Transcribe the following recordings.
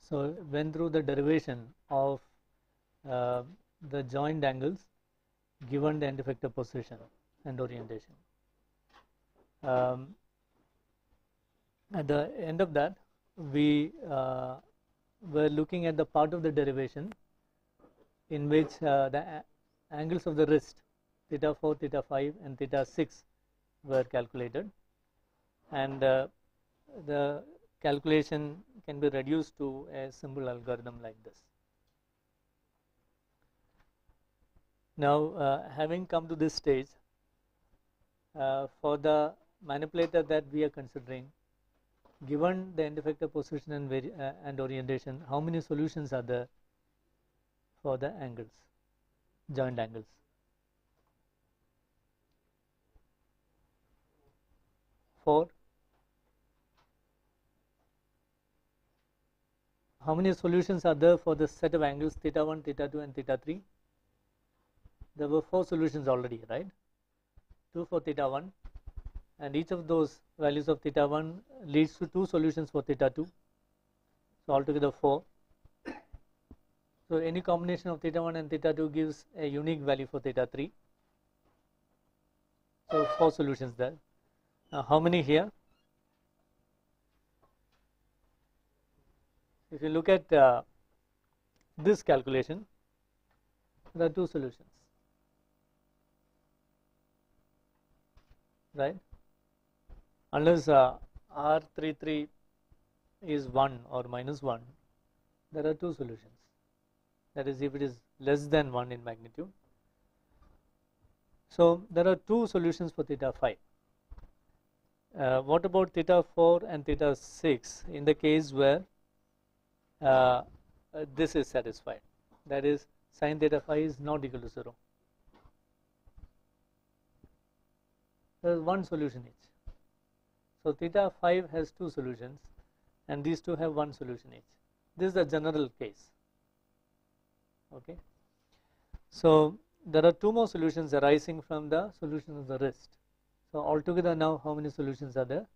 So went through the derivation of the joined angles given the end effector position and orientation. At the end of that, we were looking at the part of the derivation in which the angles of the wrist theta 4, theta 5 and theta 6 were calculated, and the calculation can be reduced to a simple algorithm like this. Now having come to this stage, for the manipulator that we are considering, given the end effector position and orientation, how many solutions are there for the angles, joint angles? Four. How many solutions are there for the set of angles theta 1, theta 2 and theta 3? There were 4 solutions already, right? 2 for theta 1, and each of those values of theta 1 leads to 2 solutions for theta 2. So altogether 4. So any combination of theta 1 and theta 2 gives a unique value for theta 3. So 4 solutions there. Now how many here? If you look at this calculation, there are 2 solutions, right? Unless R33 is 1 or minus 1, there are 2 solutions. That is, if it is less than 1 in magnitude. So there are 2 solutions for theta 5. What about theta 4 and theta 6 in the case where this is satisfied? That is, sin theta 5 is not equal to 0. There is 1 solution each. So theta 5 has 2 solutions and these 2 have 1 solution each. This is the general case. Okay. So there are 2 more solutions arising from the solution of the wrist. So altogether now how many solutions are there?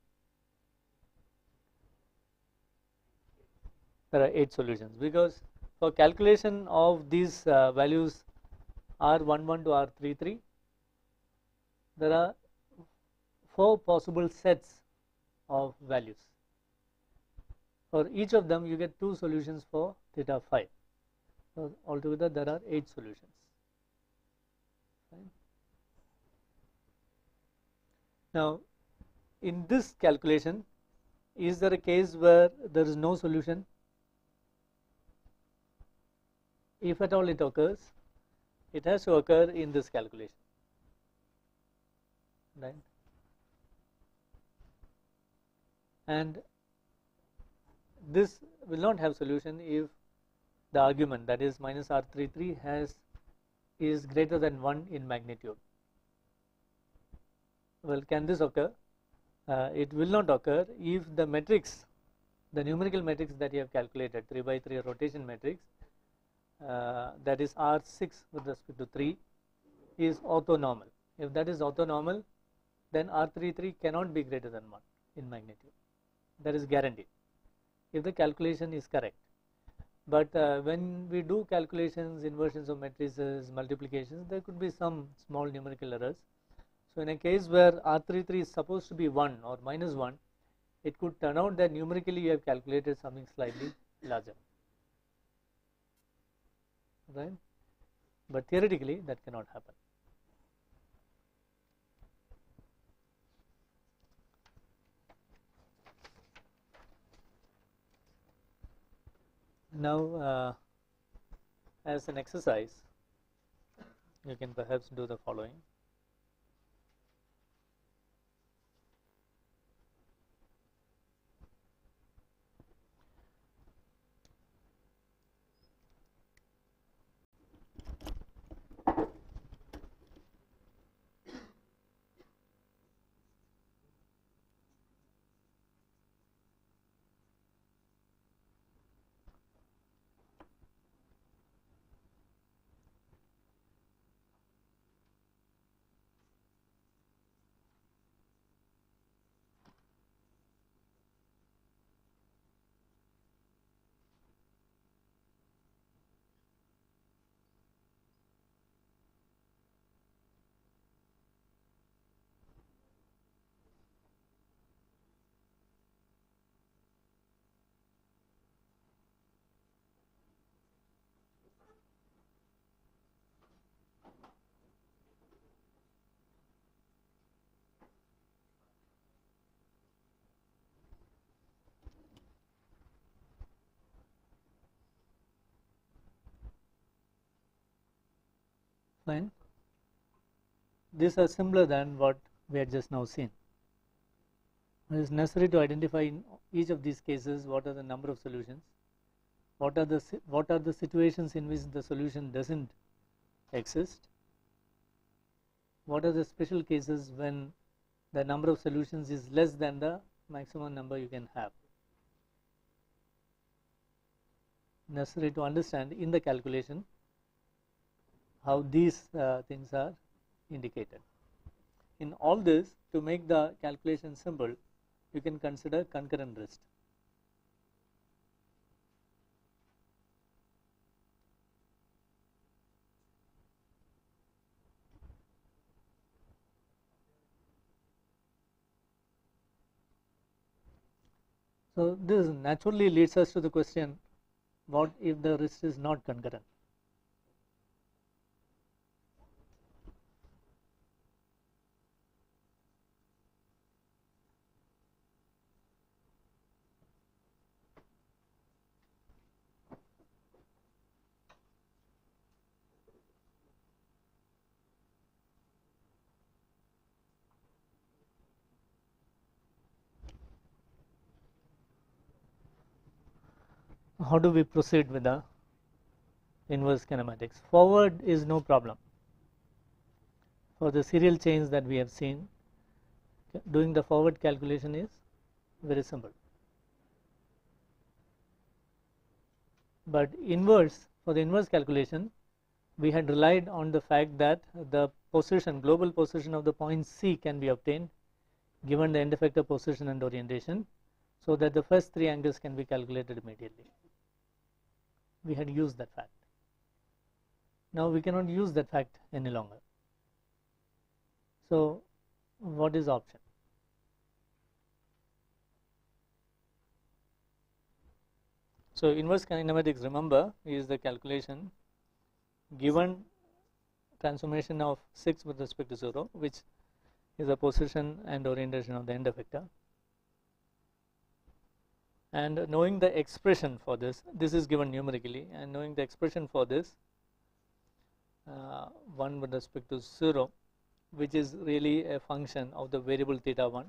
There are 8 solutions, because for calculation of these values R11 to R33, there are 4 possible sets of values. For each of them you get 2 solutions for theta 5. So altogether there are 8 solutions. Right. Now in this calculation, is there a case where there is no solution? If at all it occurs, it has to occur in this calculation, right? And this will not have solution if the argument, that is minus R33, is greater than 1 in magnitude. Well, can this occur? It will not occur if the matrix, the numerical matrix that you have calculated, 3 by 3 rotation matrix, that is R6 with respect to 3, is orthonormal. If that is orthonormal, then R33 cannot be greater than 1 in magnitude. That is guaranteed if the calculation is correct. But when we do calculations, inversions of matrices, multiplications, there could be some small numerical errors. So in a case where R33 is supposed to be 1 or minus 1, it could turn out that numerically you have calculated something slightly larger, right? But theoretically that cannot happen. Now as an exercise, you can perhaps do the following. Fine. These are simpler than what we had just now seen. It is necessary to identify in each of these cases what are the number of solutions, what are the situations in which the solution doesn't exist, what are the special cases when the number of solutions is less than the maximum number you can have. Necessary to understand in the calculation how these things are indicated. In all this, to make the calculation simple, you can consider concurrent RIST. So this naturally leads us to the question, what if the RIST is not concurrent? How do we proceed with the inverse kinematics? Forward is no problem. For the serial chains that we have seen, doing the forward calculation is very simple. But inverse, for the inverse calculation, we had relied on the fact that the position, global position of the point C can be obtained given the end effector position and orientation, so that the first three angles can be calculated immediately. We had used that fact. Now we cannot use that fact any longer. So what is option? So inverse kinematics, remember, is the calculation given transformation of 6 with respect to 0, which is the position and orientation of the end effector. And knowing the expression for this is given numerically, and knowing the expression for this 1 with respect to 0, which is really a function of the variable theta 1,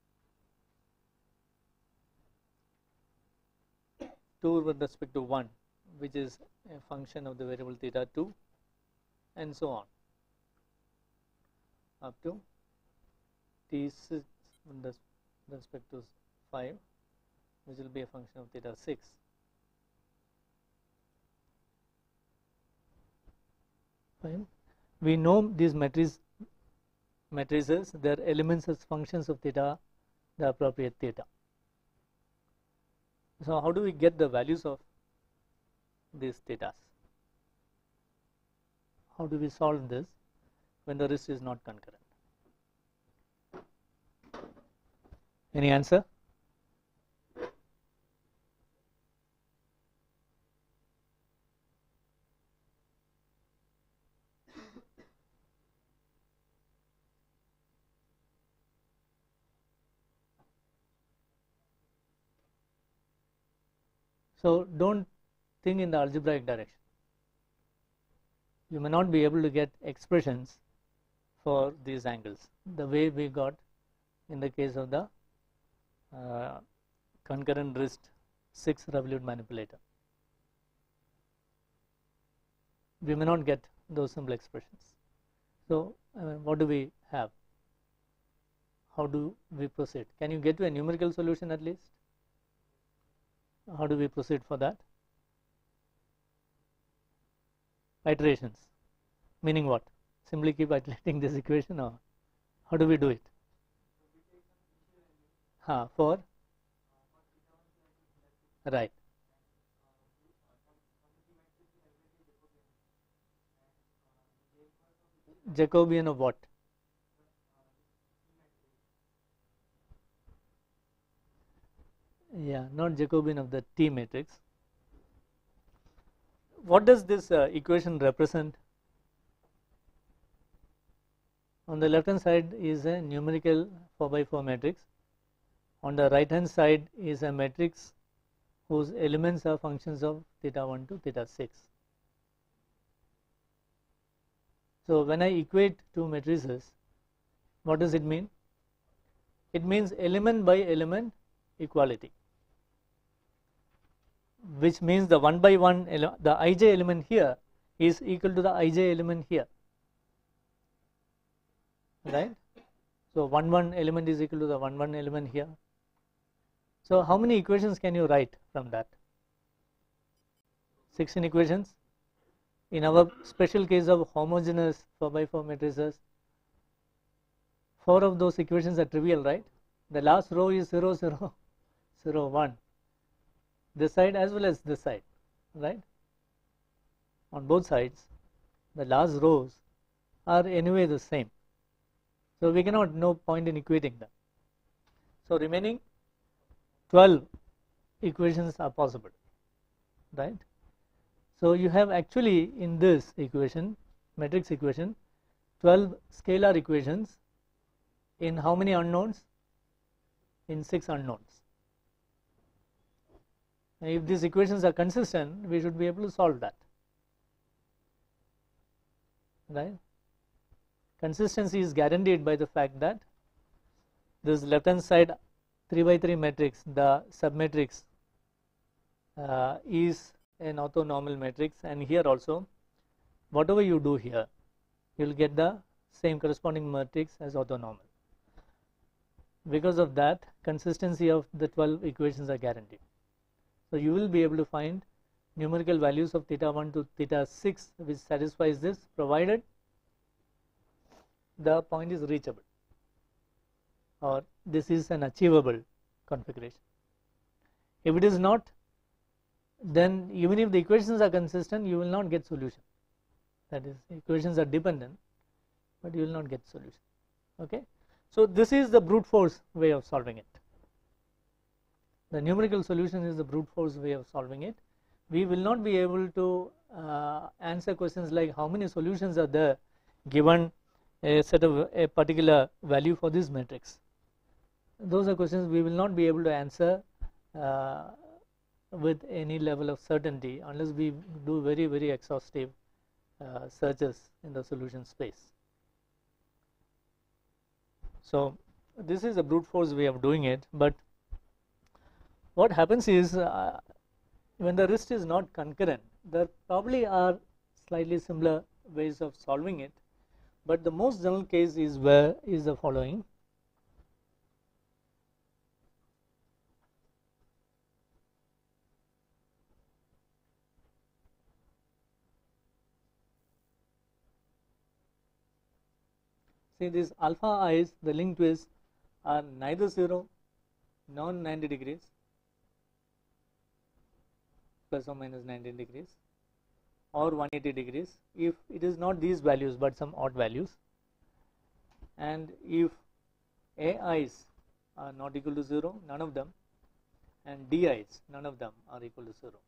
2 with respect to 1, which is a function of the variable theta 2, and so on up to T6 with respect to 5, which will be a function of theta 6. Fine. We know these matrices, their elements as functions of theta, the appropriate theta. So how do we get the values of these thetas? How do we solve this when the RIST is not concurrent? Any answer? So don't think in the algebraic direction. You may not be able to get expressions for these angles the way we got in the case of the concurrent RIST 6 revolute manipulator. We may not get those simple expressions. So what do we have? How do we proceed? Can you get to a numerical solution at least? How do we proceed for that? Iterations, meaning what? Simply keep iterating this equation, or how do we do it? For right. Jacobian of what? Yeah, not Jacobian of the T matrix. What does this equation represent? On the left hand side is a numerical 4x4 matrix. On the right hand side is a matrix whose elements are functions of theta 1 to theta 6. So when I equate two matrices, what does it mean? It means element by element equality, which means the 1 by 1 the ij element here is equal to the ij element here, right? So 1 1 element is equal to the 1 1 element here. So how many equations can you write from that? 16 equations. In our special case of homogeneous 4 by 4 matrices, 4 of those equations are trivial, right? The last row is 0 0 0 1, this side as well as this side, right? On both sides the last rows are anyway the same, so we cannot, no point in equating them. So remaining 12 equations are possible, right? So you have actually in this equation, matrix equation, 12 scalar equations in how many unknowns? In 6 unknowns. And if these equations are consistent, we should be able to solve that, right? Consistency is guaranteed by the fact that this left hand side 3 by 3 matrix, the submatrix is an orthonormal matrix, and here also whatever you do here you will get the same corresponding matrix as orthonormal. Because of that, consistency of the 12 equations are guaranteed. So you will be able to find numerical values of theta 1 to theta 6 which satisfies this, provided the point is reachable or this is an achievable configuration. If it is not, then even if the equations are consistent, you will not get solution. That is, equations are dependent, but you will not get solution. Okay. So this is the brute force way of solving it. The numerical solution is the brute force way of solving it. We will not be able to answer questions like how many solutions are there given a set of a particular value for this matrix. Those are questions we will not be able to answer with any level of certainty unless we do very, very exhaustive searches in the solution space. So this is a brute force way of doing it, but what happens is when the list is not concurrent, there probably are slightly similar ways of solving it, but the most general case is the following. See, these alpha i's, the linked twists are neither 0 nor 90 degrees, plus or minus 90 degrees, or 180 degrees if it is not these values but some odd values, and if ai's are not equal to 0, none of them, and di's, none of them are equal to 0.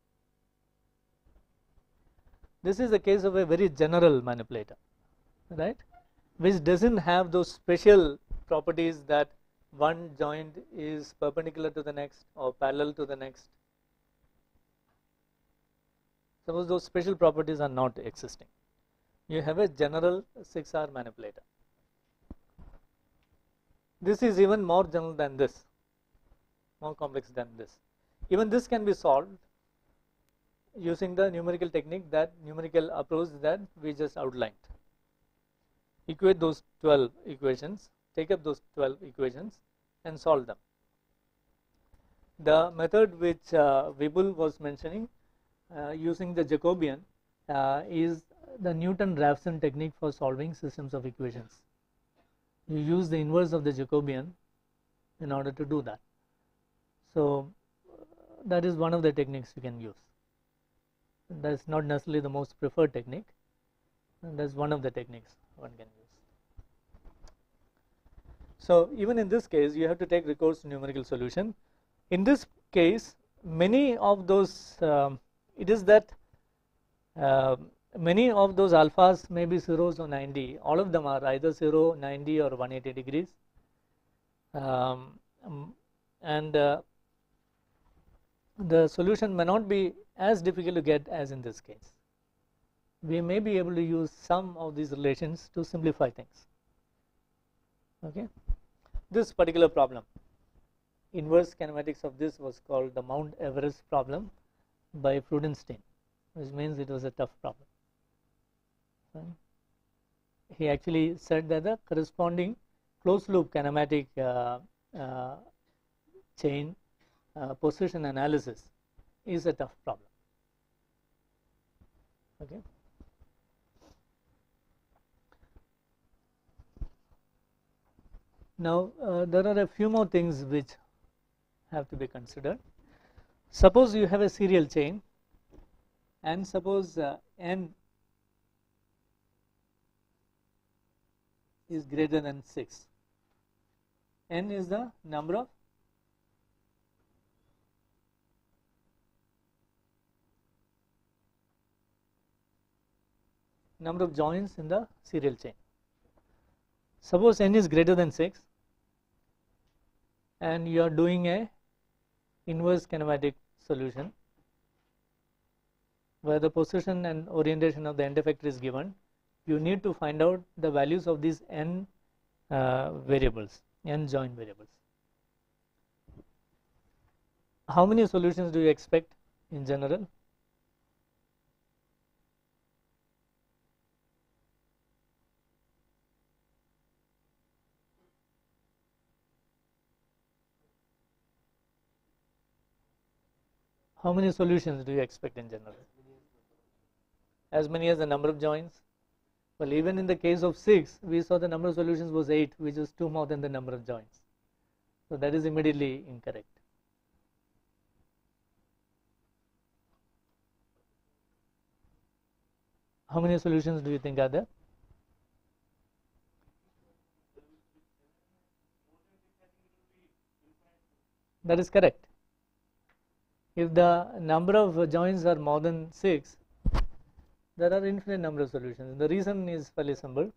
This is the case of a very general manipulator, right, which doesn't have those special properties that one joint is perpendicular to the next or parallel to the next. Suppose those special properties are not existing. You have a general 6R manipulator. This is even more general than this, more complex than this. Even this can be solved using the numerical technique, that numerical approach that we just outlined. Equate those 12 equations, take up those 12 equations and solve them. The method which Vipul was mentioning using the Jacobian is the Newton-Raphson technique for solving systems of equations. You use the inverse of the Jacobian in order to do that. So that is one of the techniques you can use. That is not necessarily the most preferred technique, and that is one of the techniques one can use. So even in this case, you have to take recourse to numerical solution. In this case, many of those it is that many of those alphas may be zeros or 90. All of them are either 0, 90 or 180 degrees, and the solution may not be as difficult to get as in this case. we may be able to use some of these relations to simplify things. Okay, this particular problem, inverse kinematics of this was called the Mount Everest problem by Freudenstein, which means it was a tough problem. He actually said that the corresponding closed loop kinematic chain position analysis is a tough problem. Okay. Now there are a few more things which have to be considered. Suppose you have a serial chain, and suppose n is greater than 6. N is the number of joins in the serial chain. Suppose n is greater than 6 and you are doing a inverse kinematic solution where the position and orientation of the end effector is given. You need to find out the values of these n variables, n join variables. How many solutions do you expect in general? How many solutions do you expect in general? As many as the number of joins? Well, even in the case of 6, we saw the number of solutions was 8, which is 2 more than the number of joins. So that is immediately incorrect. How many solutions do you think are there? That is correct. If the number of joins are more than 6, there are infinite number of solutions. The reason is fairly simple.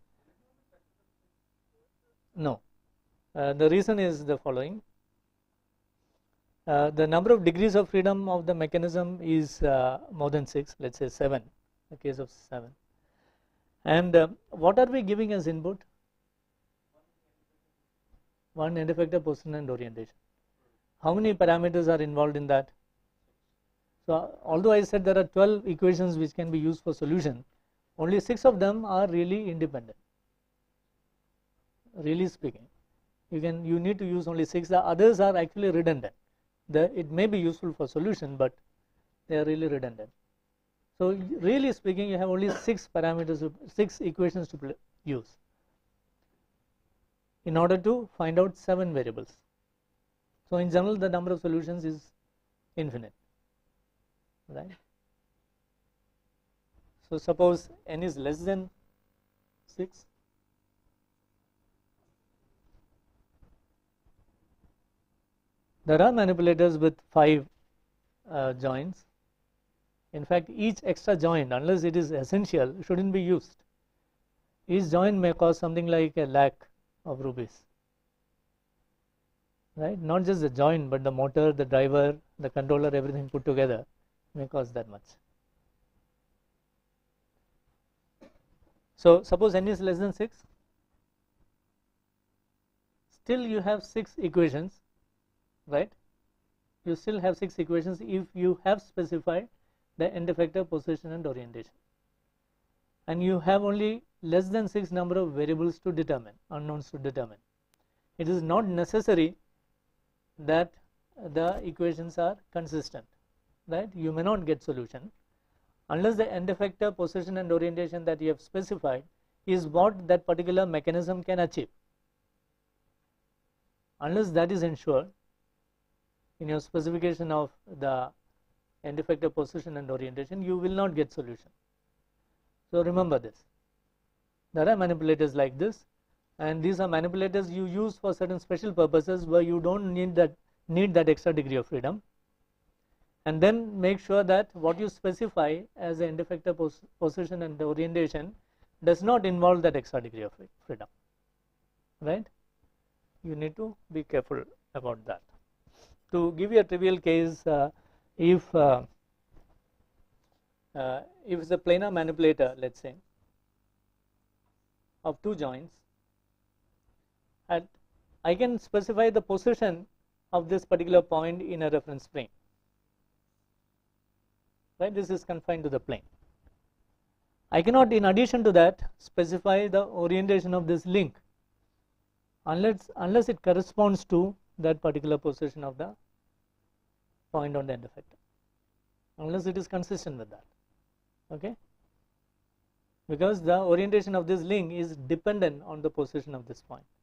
No, the reason is the following. The number of degrees of freedom of the mechanism is more than 6, let's say 7, the case of 7. And what are we giving as input? One end effector, position and orientation. How many parameters are involved in that? So although I said there are 12 equations which can be used for solution, only 6 of them are really independent. Really speaking, you need to use only 6. The others are actually redundant. It may be useful for solution, but they are really redundant. So really speaking, you have only 6 parameters, 6 equations to use in order to find out 7 variables. So in general, the number of solutions is infinite. Right. So suppose n is less than 6, there are manipulators with 5 joins. In fact, each extra joint, unless it is essential, shouldn't be used. Each joint may cost something like a lakh of rupees. Right? Not just the joint, but the motor, the driver, the controller, everything put together may cost that much. So suppose n is less than 6, still you have 6 equations, right? You still have 6 equations if you have specified the end effector, position and orientation, and you have only less than 6 number of variables to determine, unknowns to determine. It is not necessary that the equations are consistent. Right? You may not get solution unless the end effector, position and orientation that you have specified is what that particular mechanism can achieve. Unless that is ensured in your specification of the end effector, position and orientation, you will not get solution. So remember this. There are manipulators like this, and these are manipulators you use for certain special purposes where you don't need that extra degree of freedom. And then make sure that what you specify as the end effector, position and orientation does not involve that extra degree of freedom. Right? You need to be careful about that. To give you a trivial case, if if it's a planar manipulator, let's say, of two joints, and I can specify the position of this particular point in a reference plane. Right, this is confined to the plane. I cannot, in addition to that, specify the orientation of this link unless it corresponds to that particular position of the point on the end effector, unless it is consistent with that. Okay, because the orientation of this link is dependent on the position of this point.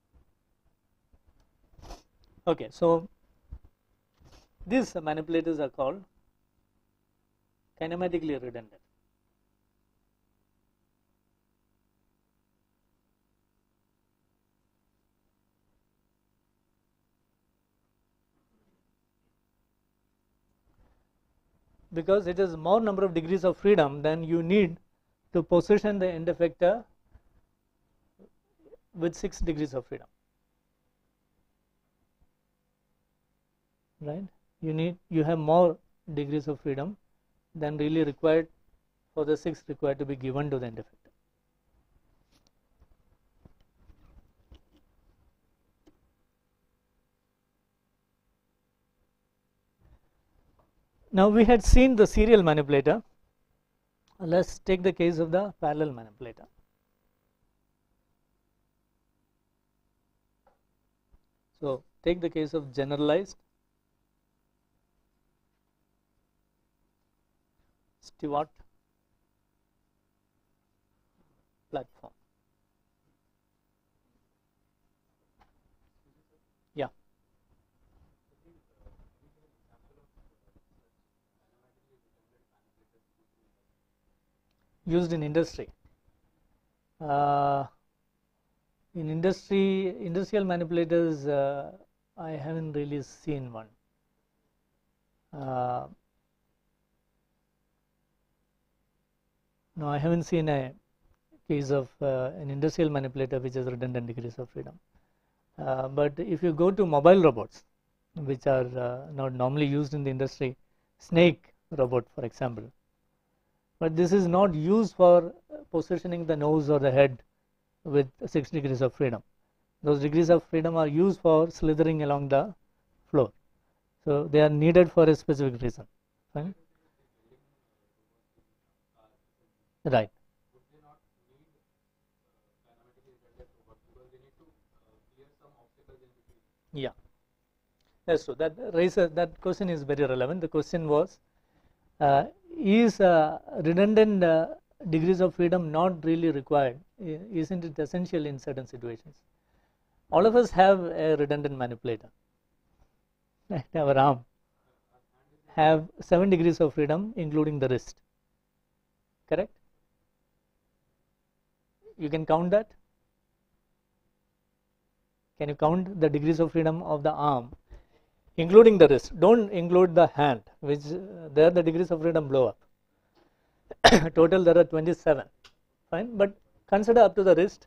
Okay, so these manipulators are called kinematically redundant. Because it is more number of degrees of freedom than you need to position the end effector with 6 degrees of freedom. Right? You have more degrees of freedom than really required for the 6 required to be given to the end effector. Now we had seen the serial manipulator. Let's take the case of the parallel manipulator. So take the case of generalized Stewart platform. Yeah. Used in industry. In industrial manipulators, I haven't really seen one. No, I haven't seen a case of an industrial manipulator which has redundant degrees of freedom. But if you go to mobile robots, which are not normally used in the industry, snake robot, for example, but this is not used for positioning the nose or the head with 6 degrees of freedom. Those degrees of freedom are used for slithering along the floor. So they are needed for a specific reason. Fine? Right. Yeah. That's true. That question is very relevant. The question was, is redundant degrees of freedom not really required? Isn't it essential in certain situations? All of us have a redundant manipulator. Right? Our arm have 7 degrees of freedom, including the wrist. Correct? You can count that? Can you count the degrees of freedom of the arm, including the wrist? Don't include the hand, which there the degrees of freedom blow up. Total there are 27. Fine, but consider up to the wrist.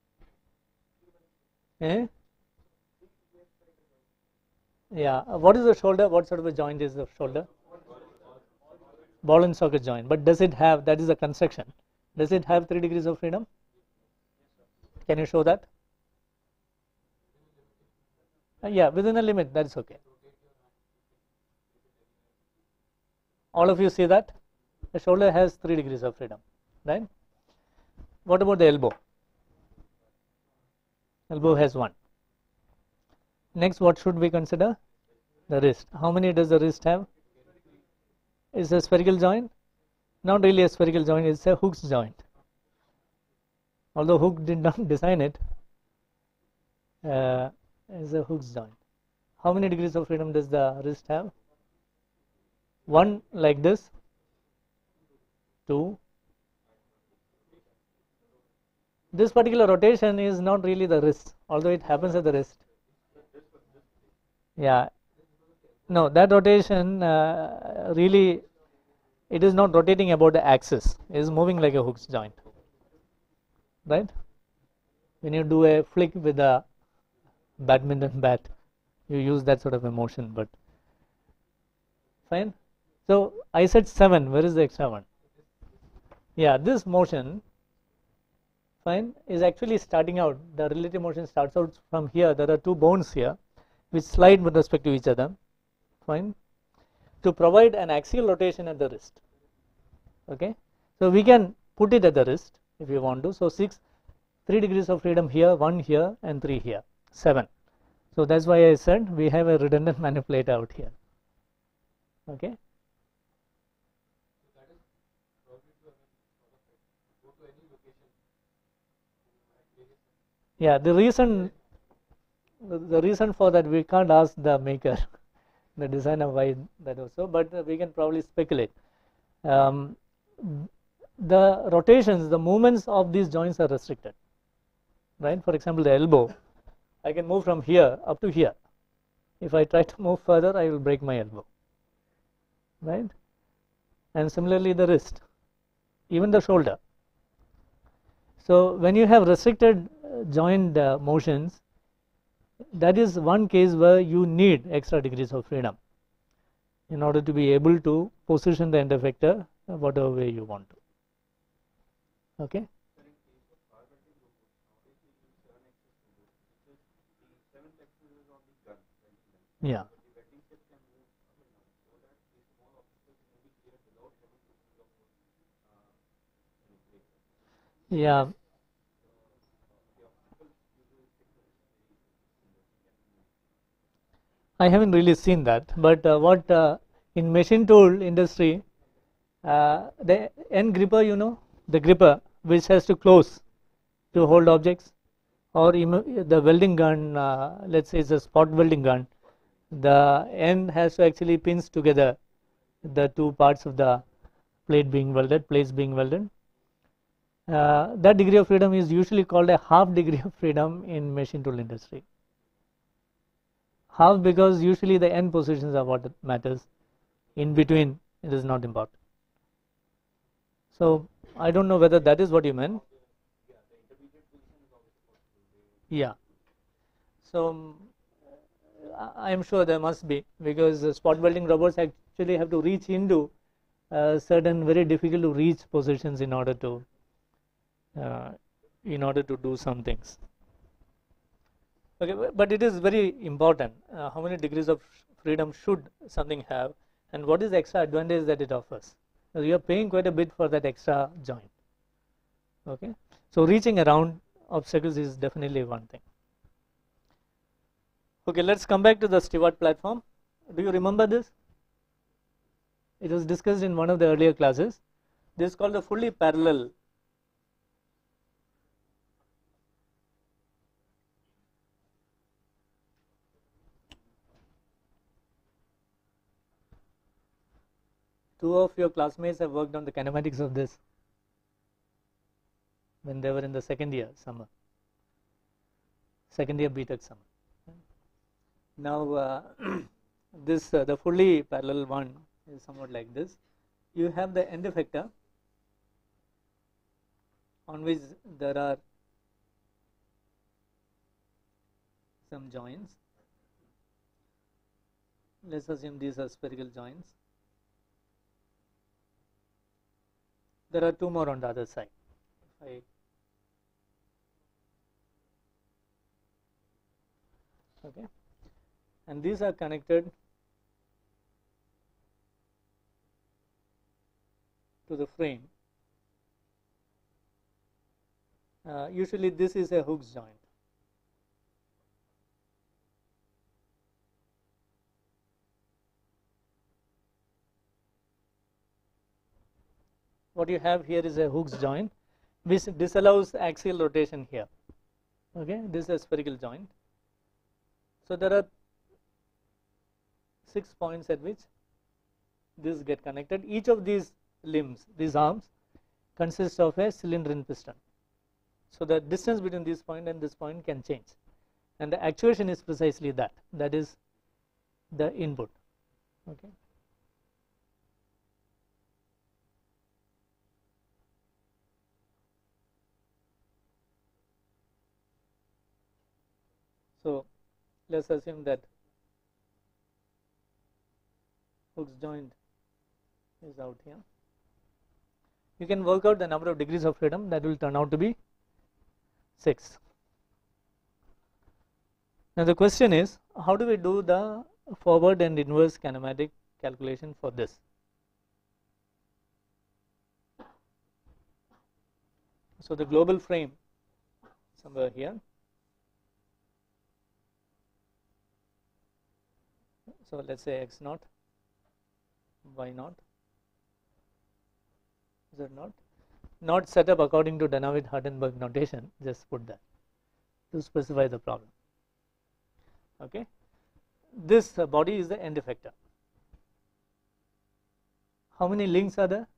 Yeah. What is the shoulder? What sort of a joint is the shoulder? Ball and socket joint. But does it have? That is a construction. Does it have 3 degrees of freedom? Can you show that? Yeah, within a limit, that's okay. All of you see that? The shoulder has 3 degrees of freedom, right? What about the elbow? Elbow has 1. Next, what should we consider? The wrist. How many does the wrist have? Is a spherical joint? Not really a spherical joint, it's a Hooke's joint. Although Hooke did not design it, is a Hooke's joint. How many degrees of freedom does the wrist have? 1 like this, 2. This particular rotation is not really the wrist, although it happens at the wrist. Yeah. No, that rotation really, it is not rotating about the axis. It is moving like a Hooke's joint. Right? When you do a flick with a badminton bat, you use that sort of a motion, but fine. So I said 7. Where is the extra one? Yeah, this motion, fine, is actually starting out. The relative motion starts out from here. There are two bones here which slide with respect to each other, fine, to provide an axial rotation at the wrist. Okay, so we can put it at the wrist if you want to. So 3 degrees of freedom here, 1 here, and 3 here, 7. So that's why I said we have a redundant manipulator out here. Okay. Yeah, the reason for that, we can't ask the maker, the designer, why that was so, but we can probably speculate. The rotations, the movements of these joints are restricted, right? For example, the elbow, I can move from here up to here. If I try to move further, I will break my elbow, right? And similarly the wrist, even the shoulder. So when you have restricted joint motions, that is one case where you need extra degrees of freedom in order to be able to position the end effector whatever way you want to. Okay. Yeah. Yeah. I haven't really seen that, but what in machine tool industry, the end gripper, you know, the gripper which has to close to hold objects, or the welding gun, let's say it's a spot welding gun, the end has to actually pinch together the two parts of the plates being welded. That degree of freedom is usually called a half degree of freedom in machine tool industry. Half, because usually the end positions are what matters. In between, it is not important. So I don't know whether that is what you meant. Yeah. So I am sure there must be, because spot welding robots actually have to reach into certain very difficult to reach positions in order to do some things. Okay, but it is very important how many degrees of freedom should something have, and what is the extra advantage that it offers. So you are paying quite a bit for that extra joint. Okay, so reaching around obstacles is definitely one thing. Okay, let's come back to the Stewart platform. Do you remember this? It was discussed in one of the earlier classes. This is called the fully parallel . Two of your classmates have worked on the kinematics of this when they were in the second year BTech summer. Now this the fully parallel one is somewhat like this. You have the end effector on which there are some joints. Let's assume these are spherical joints. There are two more on the other side. Okay, and these are connected to the frame. Usually this is a Hooke's joint. What you have here is a Hooke's joint which disallows axial rotation here. Okay, this is a spherical joint. So there are 6 points at which this get connected. Each of these limbs, these arms, consists of a cylinder and piston. So the distance between this point and this point can change, and the actuation is precisely that. That is the input. Okay. So let's assume that Hooke's joint is out here. you can work out the number of degrees of freedom. That will turn out to be 6. Now the question is, how do we do the forward and inverse kinematic calculation for this? So the global frame somewhere here. So let's say x naught, y naught, z naught, not set up according to Danavid-Hardenberg notation, just put that to specify the problem. Okay, this body is the end effector. How many links are there?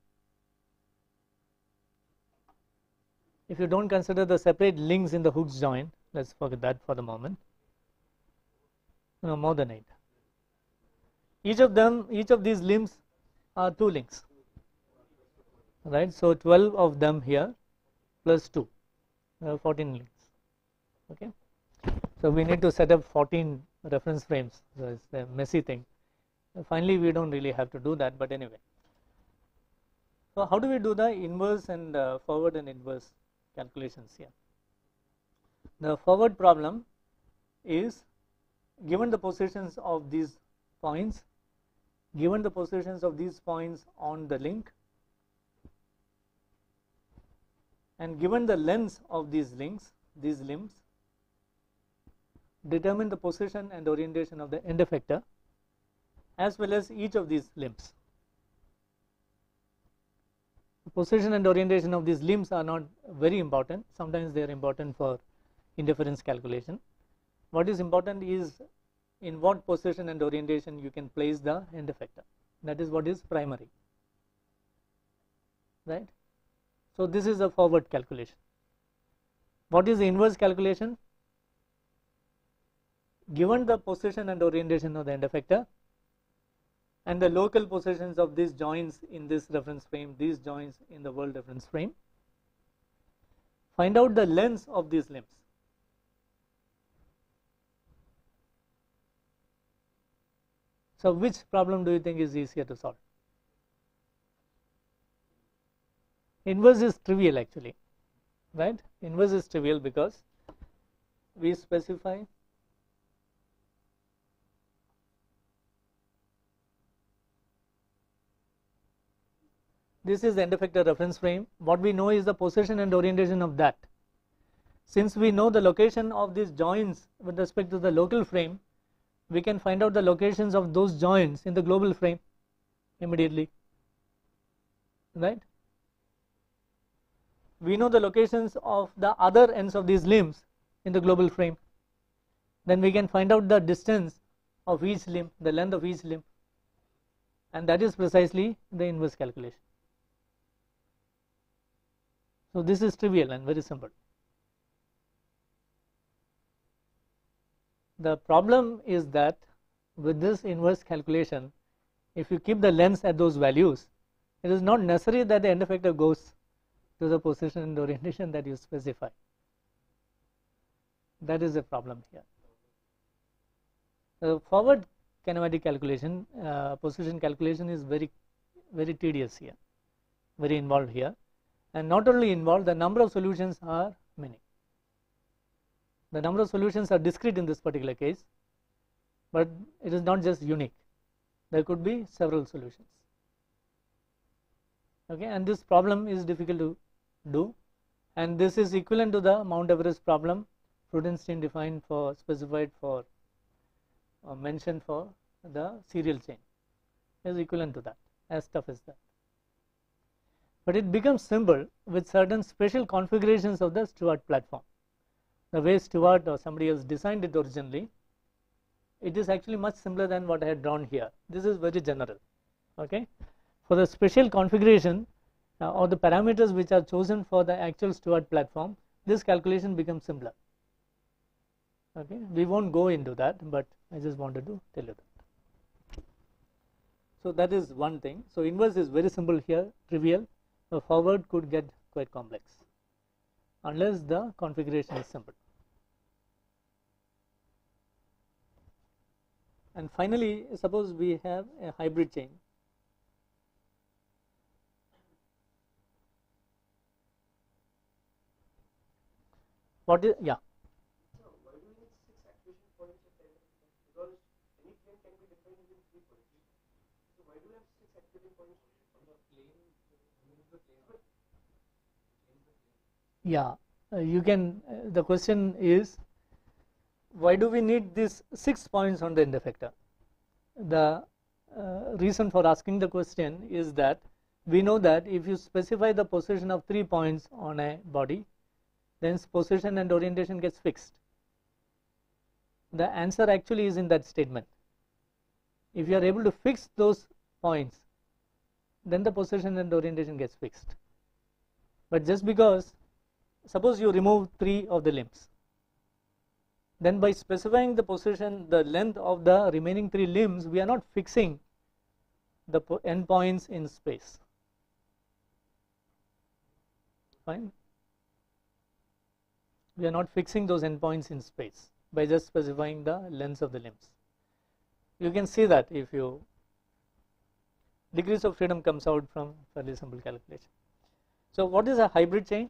If you don't consider the separate links in the Hooke's joint, let's forget that for the moment. No, more than 8. Each of these limbs are 2 links, right? So 12 of them here plus 2, 14 links. Okay, so we need to set up 14 reference frames. So it's a messy thing. Finally, we don't really have to do that, but anyway. So how do we do the inverse and forward and inverse calculations here? The forward problem is, given the positions of these points, given the positions of these points on the link, and given the lengths of these links, these limbs, determine the position and orientation of the end effector as well as each of these limbs. The position and orientation of these limbs are not very important. Sometimes they are important for interference calculation. What is important is in what position and orientation you can place the end effector. That is what is primary, right? So this is a forward calculation. What is the inverse calculation? Given the position and orientation of the end effector and the local positions of these joints in this reference frame, these joints in the world reference frame, find out the lengths of these limbs. So which problem do you think is easier to solve? Inverse is trivial actually, right? Inverse is trivial because we specify this is the end effector reference frame. What we know is the position and orientation of that. Since we know the location of these joints with respect to the local frame, we can find out the locations of those joints in the global frame immediately, right? We know the locations of the other ends of these limbs in the global frame. Then we can find out the distance of each limb, the length of each limb, and that is precisely the inverse calculation. So this is trivial and very simple. The problem is that with this inverse calculation, if you keep the lengths at those values, it is not necessary that the end effector goes to the position and orientation that you specify. That is the problem here. The forward kinematic calculation, position calculation is very tedious here, very involved here, and not only involved, the number of solutions are many. The number of solutions are discrete in this particular case, but it is not just unique. There could be several solutions. Okay, and this problem is difficult to do, and this is equivalent to the Mount Everest problem Freudenstein defined for, specified for, mentioned for the serial chain. It is equivalent to that, as tough as that. But it becomes simple with certain special configurations of the Stewart platform. The way Stewart or somebody else designed it originally, it is actually much simpler than what I had drawn here. This is very general. Okay, for the special configuration or the parameters which are chosen for the actual Stewart platform, this calculation becomes simpler. Okay, we won't go into that, but I just wanted to tell you that. So that is one thing. So inverse is very simple here, trivial. The forward could get quite complex unless the configuration is simple. And finally, suppose we have a hybrid chain. What is, yeah. So why do we need 6 activation points at the end of the day? Because any plane can be defined within 3 points. So why do we have 6 activation points on the plane? Yeah, you can, the question is, why do we need these 6 points on the end effector? The reason for asking the question is that we know that if you specify the position of 3 points on a body, then position and orientation gets fixed. The answer actually is in that statement. If you are able to fix those points, then the position and orientation gets fixed. But just because, suppose you remove 3 of the limbs, then by specifying the position, the length of the remaining 3 limbs, we are not fixing the endpoints in space. Fine. We are not fixing those endpoints in space by just specifying the lengths of the limbs. You can see that if you, degrees of freedom comes out from fairly simple calculation. So what is a hybrid chain?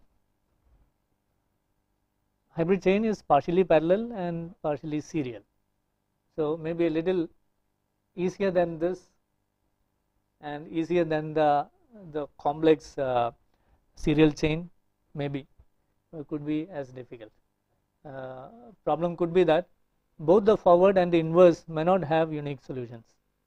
Hybrid chain is partially parallel and partially serial. So maybe a little easier than this and easier than the complex serial chain, maybe could be as difficult. Problem could be that both the forward and the inverse may not have unique solutions,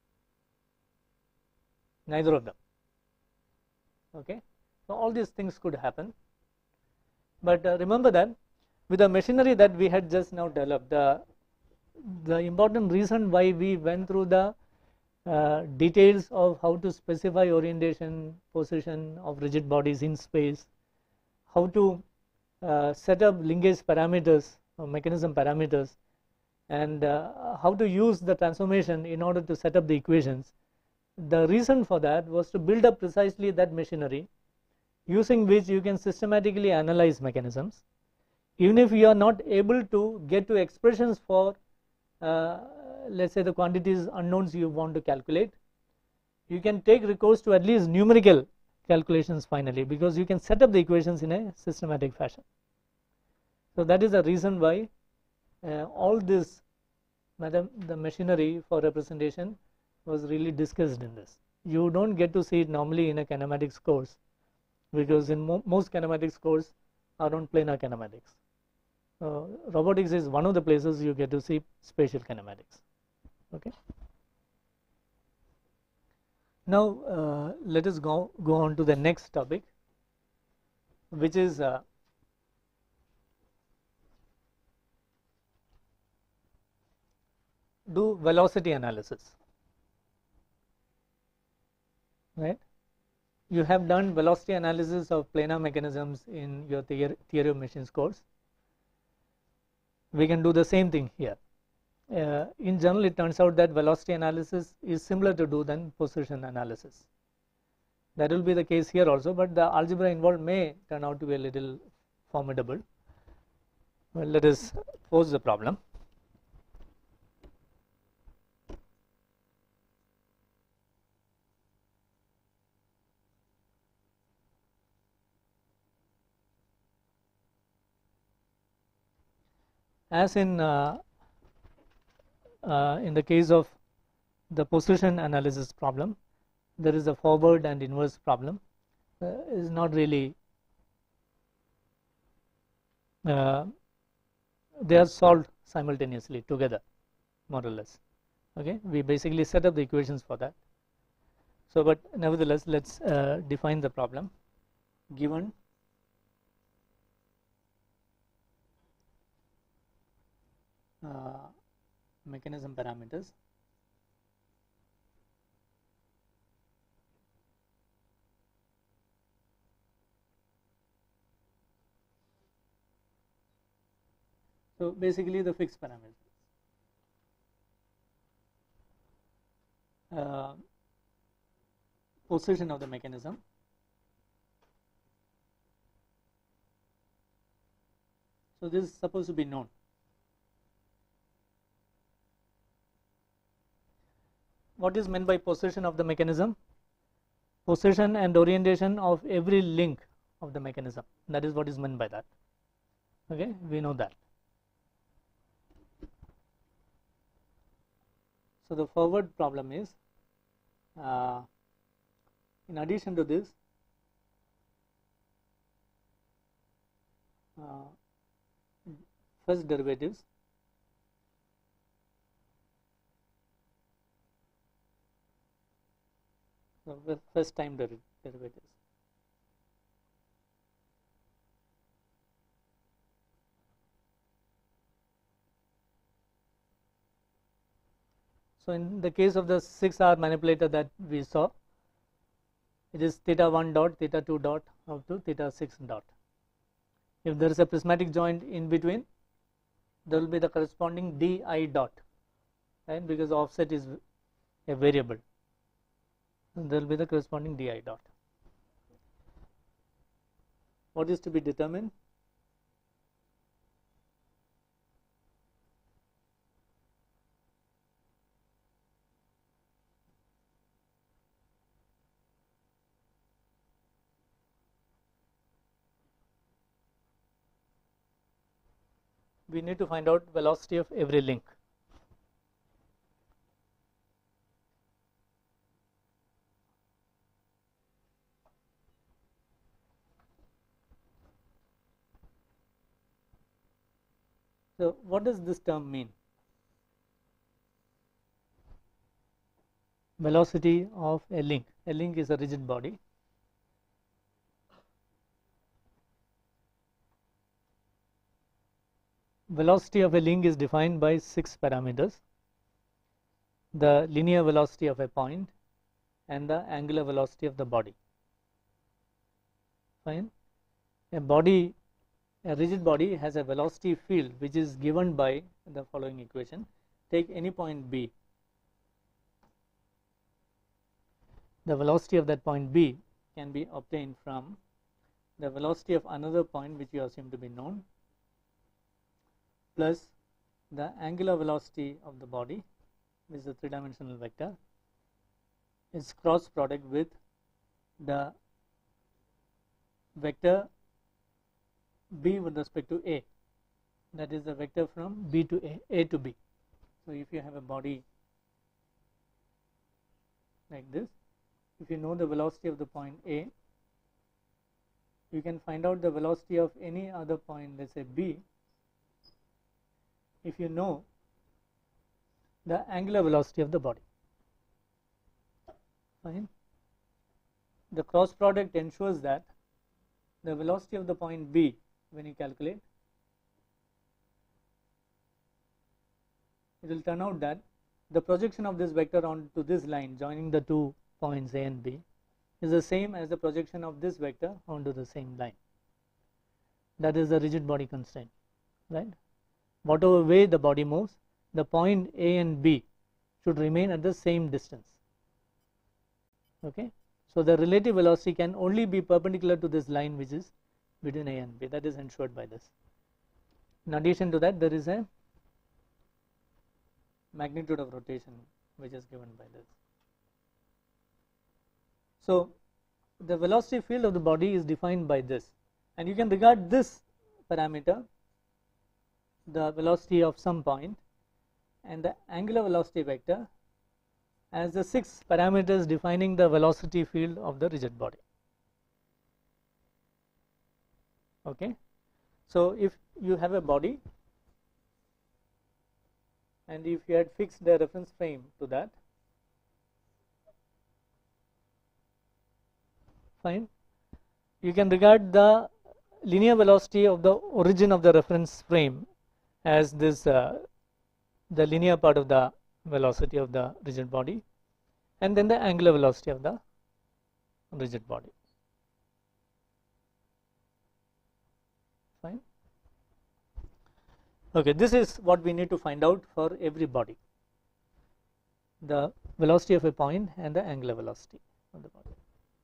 neither of them. Okay, so all these things could happen, but remember that with the machinery that we had just now developed, the important reason why we went through the details of how to specify orientation, position of rigid bodies in space, how to set up linkage parameters or mechanism parameters, and how to use the transformation in order to set up the equations. The reason for that was to build up precisely that machinery using which you can systematically analyze mechanisms. Even if you are not able to get to expressions for let's say the quantities unknowns you want to calculate, you can take recourse to at least numerical calculations finally, because you can set up the equations in a systematic fashion. So that is the reason why all this the machinery for representation was really discussed in this. You don't get to see it normally in a kinematics course, because in most kinematics course are on planar kinematics. Robotics is one of the places you get to see spatial kinematics. Okay. Now let us go on to the next topic, which is do velocity analysis. Right? You have done velocity analysis of planar mechanisms in your theory of machines course. We can do the same thing here. In general, it turns out that velocity analysis is similar to do than position analysis. That will be the case here also, but the algebra involved may turn out to be a little formidable. Well, let us pose the problem. As in the case of the position analysis problem, there is a forward and inverse problem. Is not really they are solved simultaneously together, more or less. Okay, we basically set up the equations for that. So, but nevertheless, let's define the problem. Given mechanism parameters, so basically the fixed parameters, position of the mechanism, so this is supposed to be known. What is meant by position of the mechanism? Position and orientation of every link of the mechanism. That is what is meant by that. Okay, we know that. So the forward problem is, in addition to this, first derivatives, so first time derivatives. So in the case of the 6-hour manipulator that we saw, it is theta 1 dot, theta 2 dot up to theta 6 dot. If there is a prismatic joint in between, there will be the corresponding di dot, right, because offset is a variable, and there will be the corresponding di dot. What is to be determined? We need to find out velocity of every link. So what does this term mean? Velocity of a link. A link is a rigid body. Velocity of a link is defined by 6 parameters: the linear velocity of a point and the angular velocity of the body. Fine. A rigid body has a velocity field which is given by the following equation. Take any point B. The velocity of that point B can be obtained from the velocity of another point which you assume to be known, plus the angular velocity of the body, which is a 3-dimensional vector, is cross product with the vector B with respect to A, that is the vector from B to A to B. So if you have a body like this, if you know the velocity of the point A, you can find out the velocity of any other point, let's say B, if you know the angular velocity of the body. Fine. The cross product ensures that the velocity of the point B, when you calculate, it will turn out that the projection of this vector onto this line joining the 2 points A and B is the same as the projection of this vector onto the same line. That is the rigid body constraint, right? Whatever way the body moves, the point A and B should remain at the same distance. Okay, so the relative velocity can only be perpendicular to this line which is between A and B. That is ensured by this. In addition to that, there is a magnitude of rotation which is given by this. So the velocity field of the body is defined by this, and you can regard this parameter, the velocity of some point, and the angular velocity vector as the 6 parameters defining the velocity field of the rigid body. Okay, so if you have a body and if you had fixed the reference frame to that, fine, you can regard the linear velocity of the origin of the reference frame as this the linear part of the velocity of the rigid body, and then the angular velocity of the rigid body. Fine. Okay, this is what we need to find out for every body: the velocity of a point and the angular velocity of the body.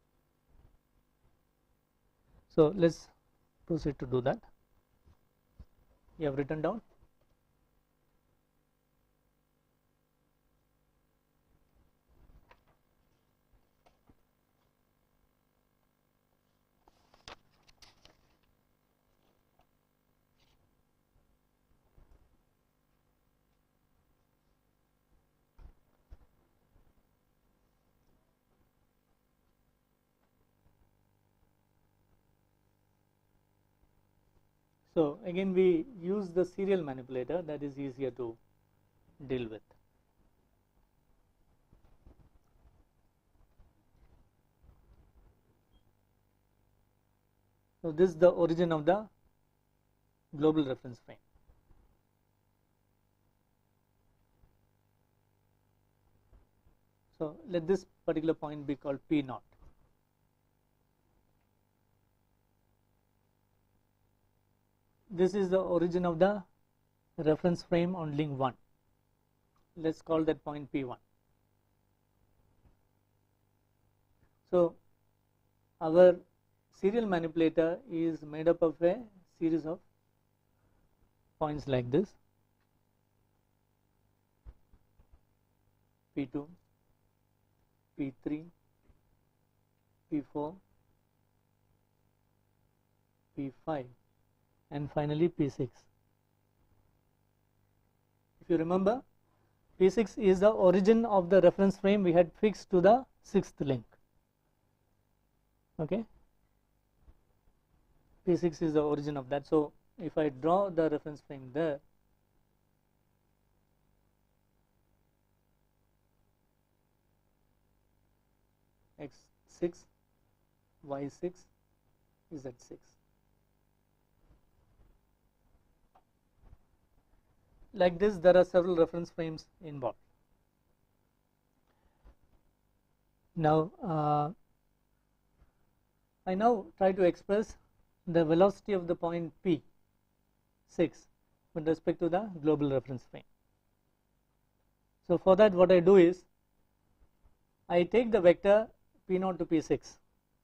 So let's proceed to do that. You have written down. So again we use the serial manipulator, that is easier to deal with. So this is the origin of the global reference frame. So let this particular point be called P naught. This is the origin of the reference frame on link 1. Let's call that point P1. So our serial manipulator is made up of a series of points like this: P2, P3, P4, P5, and finally P6. If you remember, P6 is the origin of the reference frame we had fixed to the 6th link. Okay, P6 is the origin of that. So if I draw the reference frame there, X6, Y6, Z6. Like this, there are several reference frames involved. Now I now try to express the velocity of the point P6 with respect to the global reference frame. So for that, what I do is I take the vector P0 to P6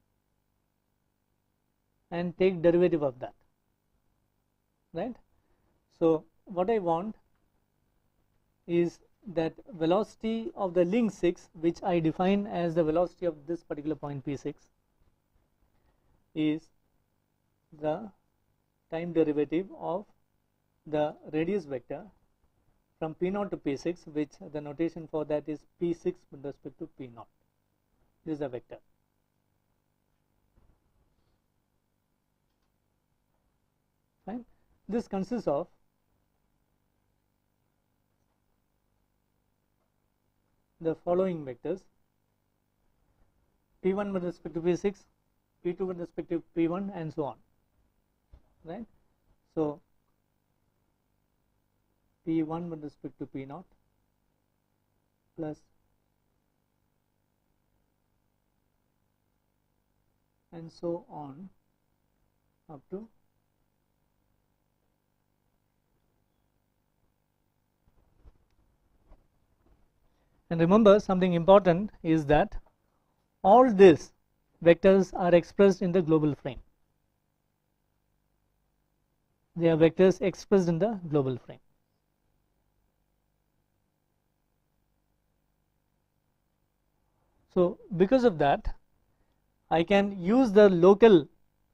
and take derivative of that, right? So what I want is that velocity of the link 6, which I define as the velocity of this particular point P6, is the time derivative of the radius vector from P0 to P6, which the notation for that is P6 with respect to P0. This is a vector. Fine. This consists of the following vectors: P1 with respect to P6, P2 with respect to P1, and so on, right? So P1 with respect to P0 plus and so on up to and remember, something important is that all these vectors are expressed in the global frame. They are vectors expressed in the global frame. So because of that, I can use the local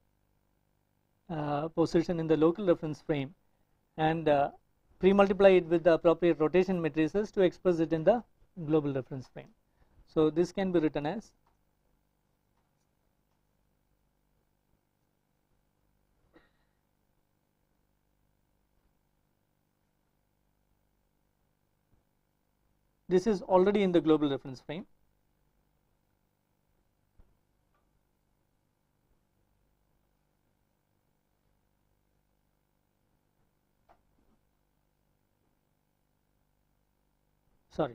position in the local reference frame and pre-multiply it with the appropriate rotation matrices to express it in the global reference frame. So this can be written as this is already in the global reference frame. Sorry.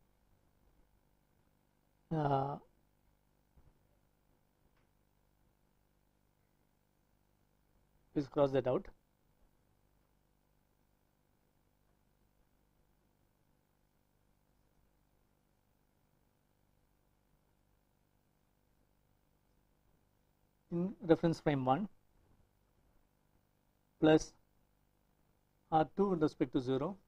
Please cross that out. In reference frame 1 plus R2 with respect to 0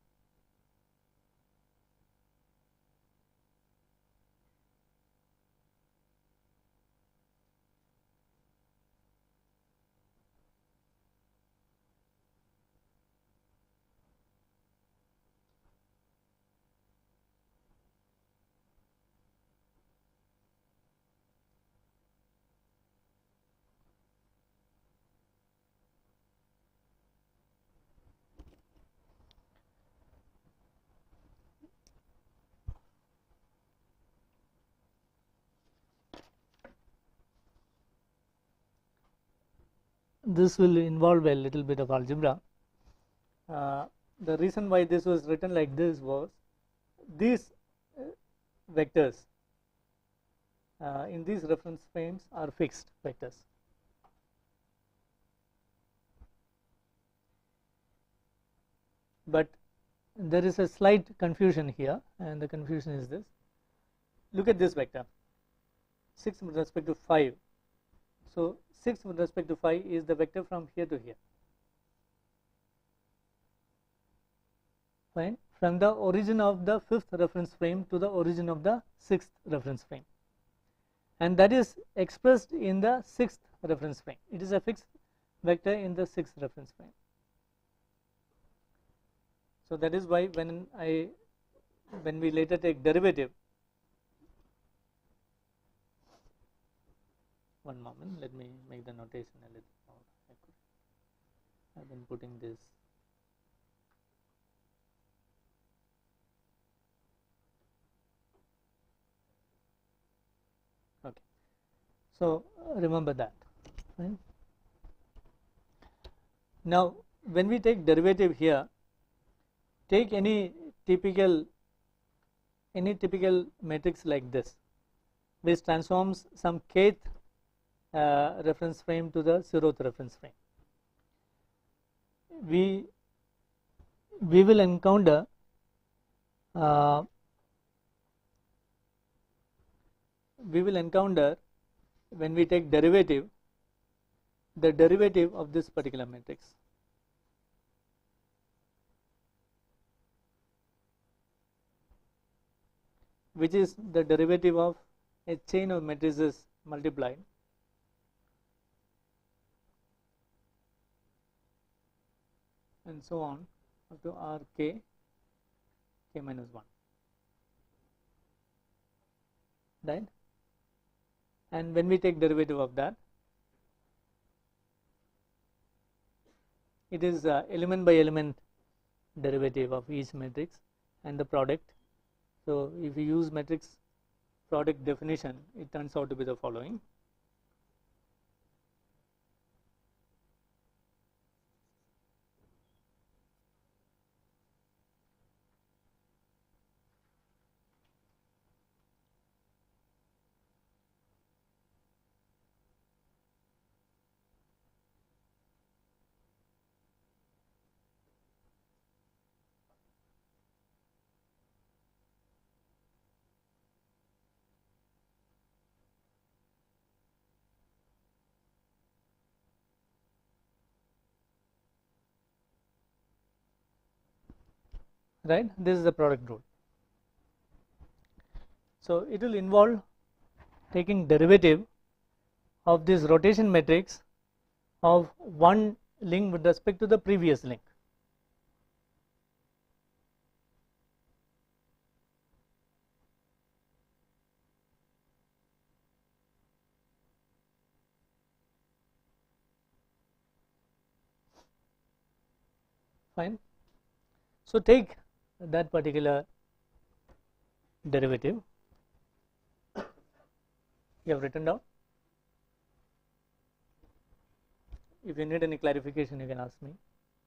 this will involve a little bit of algebra. The reason why this was written like this was these vectors in these reference frames are fixed vectors. But there is a slight confusion here, and the confusion is this. Look at this vector 6 with respect to 5. So 6 with respect to 5 is the vector from here to here. Fine. From the origin of the 5th reference frame to the origin of the 6th reference frame, and that is expressed in the 6th reference frame. It is a fixed vector in the 6th reference frame. So that is why when we later take derivative, one moment, let me make the notation a little more accurate. I've been putting this. Okay, so remember that. Right? Now, when we take derivative here, take any typical matrix like this, which transforms some kth reference frame to the 0th reference frame. We will encounter when we take derivative, the derivative of this particular matrix. Which is the derivative of a chain of matrices multiplied and so on up to R k minus 1, right? And when we take derivative of that, it is element by element derivative of each matrix and the product. So if we use matrix product definition, it turns out to be the following. Right, this is the product rule. So it will involve taking derivative of this rotation matrix of one link with respect to the previous link. Fine. So take that particular derivative. You have written down. If you need any clarification, you can ask me.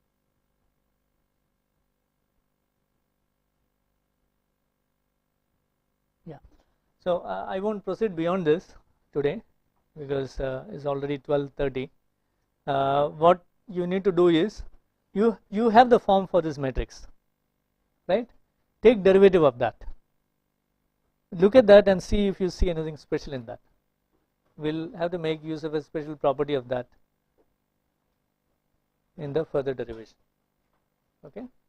Yeah. So I won't proceed beyond this today because it's already 12:30. What you need to do is you have the form for this matrix, right? Take derivative of that. Look at that and see if you see anything special in that. We'll have to make use of a special property of that in the further derivation. Okay.